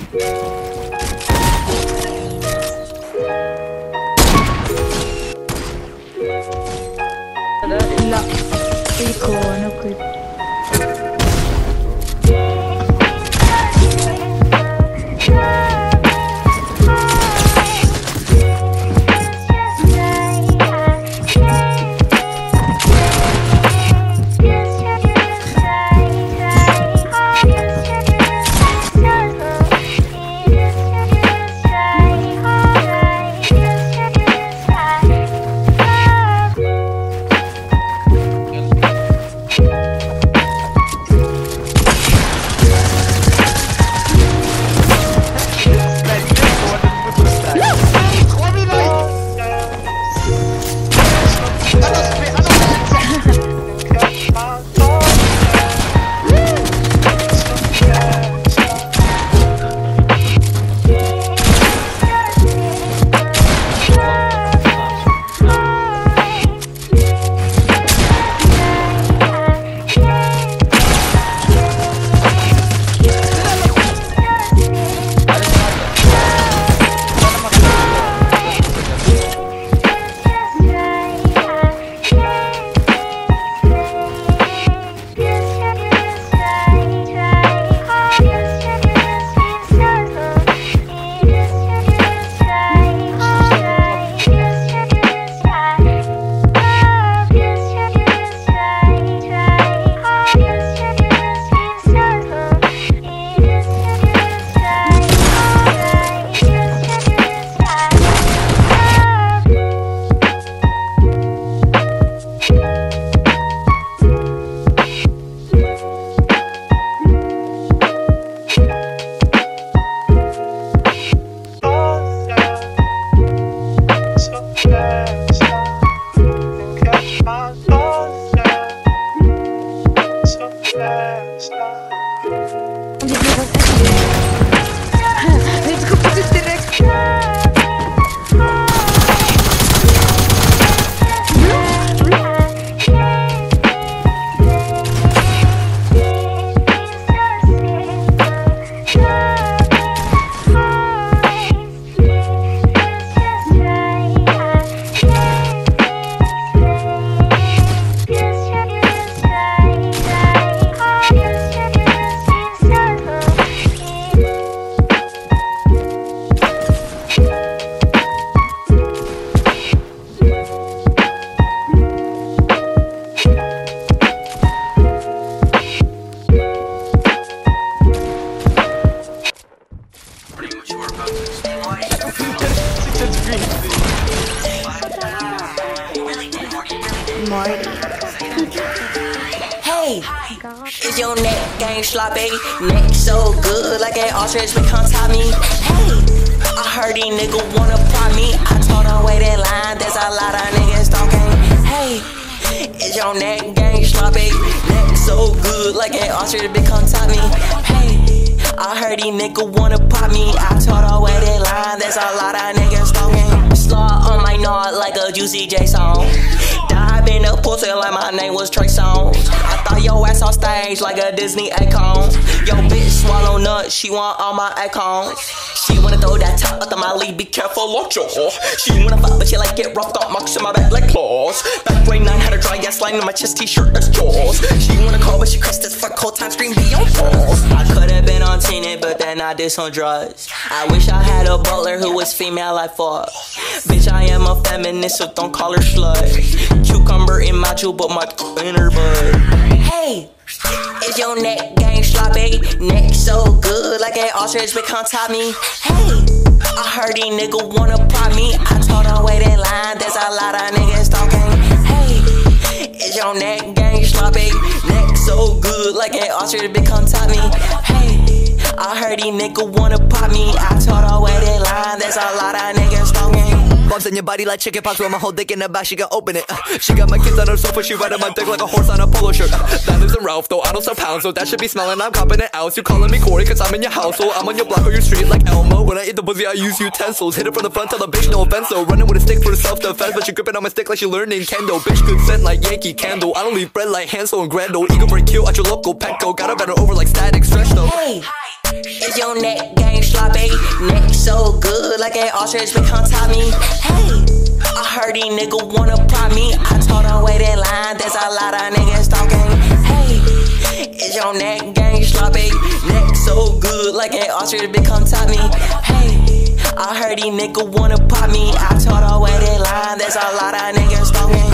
لا فيكو انا كنت Hey, is your neck game sloppy? Neck so good like an ostrich become top me. Hey, I heard these niggas wanna pop me. I told them wait in line, there's a lot of niggas talking. Hey, is your neck game sloppy? Neck so good like an ostrich become top me. Hey, I heard these niggas wanna pop me. I told them wait in line, there's a lot of niggas talking. Slaw on my nod like a Juicy J song. Dive in the pussy like my name was Trey Songz. I thought your ass on stage like a Disney icon. Yo bitch swallow nuts, she want all my icons. She wanna throw that top up to my lead, be careful, watch your. She wanna fuck, but she like get roughed up, marks in my back like claws. Back way 9 had a dry ass line in my chest t-shirt, that's jaws. She wanna call, but she crushed as fuck, whole time scream be on pause. I could've been on Tenet, but then I did some drugs. I wish I had a butler who was female like fuck. Bitch, I am a feminist, so don't call her slut. Cucumber in my jewel, but my in her butt. Hey, is your neck game sloppy? Neck so good like an ostrich become top me. Hey, I heard these niggas wanna pop me. I told them wait in line, there's a lot of niggas talking. Hey, is your neck game sloppy? Neck so good like an ostrich become top me. Hey, I heard these niggas wanna pop me. I told her wait in line, there's a lot of niggas talking. Bumps in your body like chicken pox with my whole dick in the back, she can open it. She got my kids on her sofa, she riding my dick like a horse on a polo shirt. That lives in Ralph, though I don't sell pounds, so that should be smelling, I'm copping it out. You calling me Corey cause I'm in your household, I'm on your block or your street like Elmo. When I eat the pussy I use utensils, hit it from the front, tell the bitch no offense though. Running with a stick for self-defense, but she gripping on my stick like she learning kendo. Bitch good scent like Yankee Candle, I don't leave bread like Hansel and Gretel. Eagle break kill at your local Petco, got her better over like Static Stretch though. Hey, is your neck game sloppy. Neck so good like an ostrich, but come top me. Hey, I heard these niggas wanna prop me. I told them wait in line, there's a lot of niggas stalking. Hey, is your neck gang sloppy? Neck so good like an ostrich, but come top me. Hey, I heard these niggas wanna pop me. I told them wait in line, there's a lot of niggas stalking.